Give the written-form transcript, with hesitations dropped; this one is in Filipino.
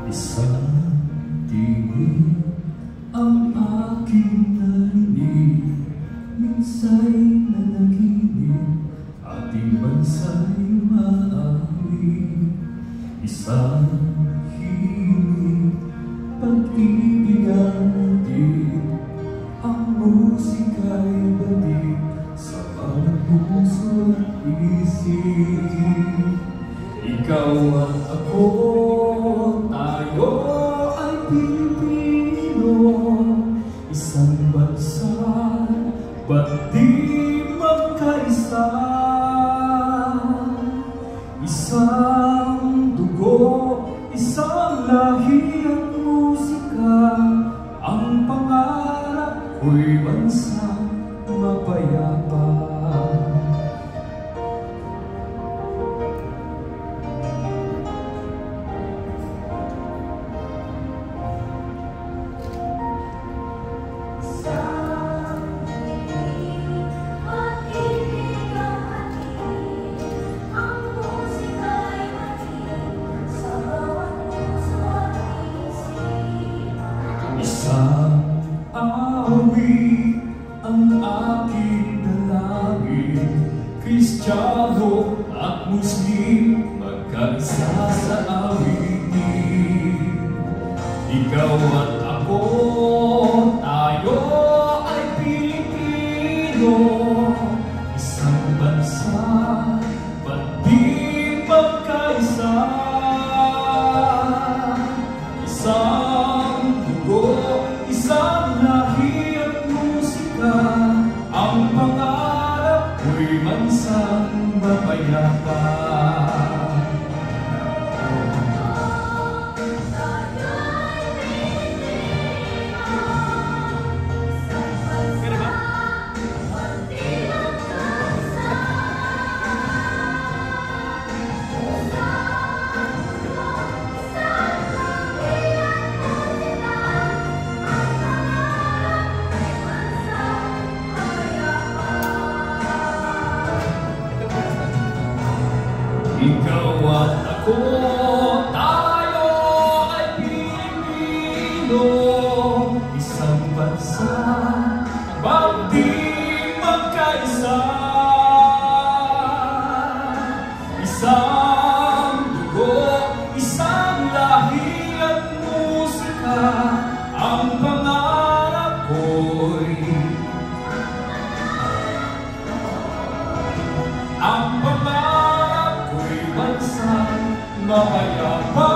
Isang tingin ang aking narinig, minsa'y nanaginip, ating bansa'y maawi. Isang himig, pag-ibig ang natin, ang musika'y batid sa mga puso at isip. Ikaw at ako, tayo ay Pilipino, isang bansa, ba't di magkaisa? Isang dugo, isang lahi at musika, ang pangarap ko'y bansang mapayapa. Isang awit ang aking dalangin, Kristiyano at Muslim, magkaisa sa awitin. Ikaw at ako, tayo ay Pilipino, isang bansa, ba't di magkaisa? Isang isang lahi at musika, ang pangarap ko'y bansang mapayapa. Ikaw at ako, tayo ay Pilipino, isang bansa, ba't di magkaisa? Isang dugo, isang lahi at musika, ang pangarap ko'y bansang mapayapa.